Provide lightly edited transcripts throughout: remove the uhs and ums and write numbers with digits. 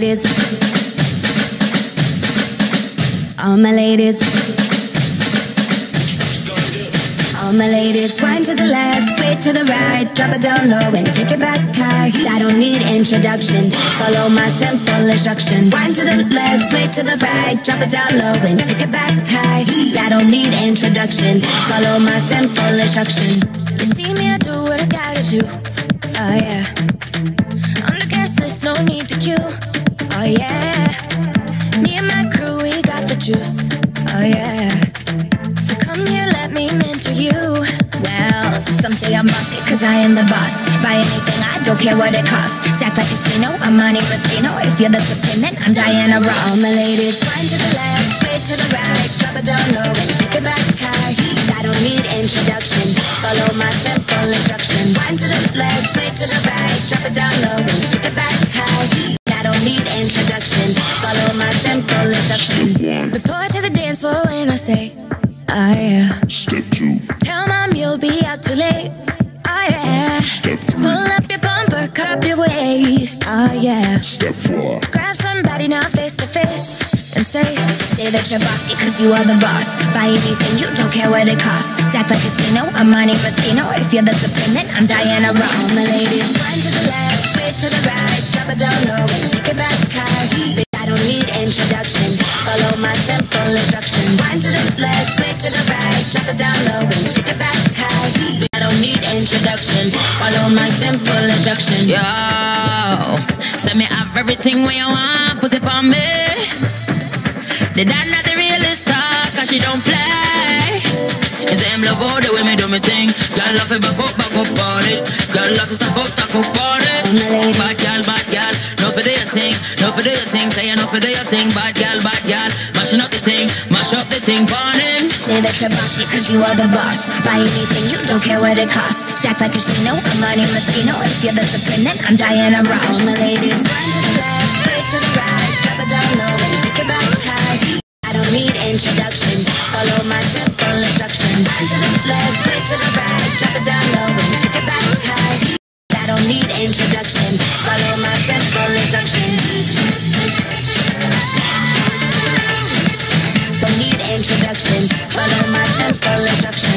ladies, all my ladies, all my ladies. Wind to the left, sway to the right, drop it down low and take it back high. I don't need introduction, follow my simple instruction. Wind to the left, sway to the right, drop it down low and take it back high. I don't need introduction, follow my simple instruction. You see me, I do what I gotta do. Oh yeah. On the gas list, no need to queue. Oh yeah. Me and my crew, we got the juice. Oh yeah. So come here, let me mentor you. Well, some say I'm bossy, cause I am the boss. Buy anything, I don't care what it costs. Stack like a casino, I'm Monte Rustino. If you're the supreme, then I'm Diana Ross. All my ladies, wind to the left, sway to the right, drop it down low and take it back high. I don't need introduction, follow my simple instruction. Wind to the left, sway to the right, drop it down low and take it back high. I don't need introduction, follow my simple instruction. Report to the dance floor when I say, oh yeah. Step 2. Tell mom you'll be out too late. Oh yeah. Step 3. Pull up your bumper, cup your waist. Oh yeah. Step 4. Grab somebody now face to face and say that you're bossy, cause you are the boss. Buy anything, you don't care what it costs. Act like a casino, I'm Monte Rustino. If you're the supreme, then I'm Diana Ross. All my ladies, wind to the left, sway to the right, drop it down low and take it back high. I don't need introduction, follow my simple instruction. Wind to the left, sway to the right, drop it down low and take it back high. I don't need introduction, follow my simple instruction. Yo, send me have everything when you want, put it on me. The dad not the realest star, cause she don't play. And say him love all the way me do me thing. Y'all love it back up on it. Y'all love it stop up on it. Bad girl, no for do your thing, no for do your thing. Say you no for do your thing, bad girl, mashing up the thing, mash up the thing, burn him. Say that you're bossy, cause you are the boss. Buy anything, you don't care what it costs. Act like a casino, I'm Monte Rustino. If you're the supreme, then I'm Diana Ross. All my ladies, wind to the left, sway to the right, drop it down low and take it back high. I don't need introduction, follow my simple instruction. Wind to the left, sway to the right, drop it down low and take it back high. I don't need introduction, follow my simple instruction. Don't need introduction, follow my simple instruction.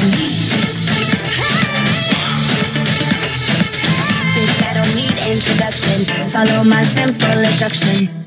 Bitch, I don't need introduction, follow my simple instruction.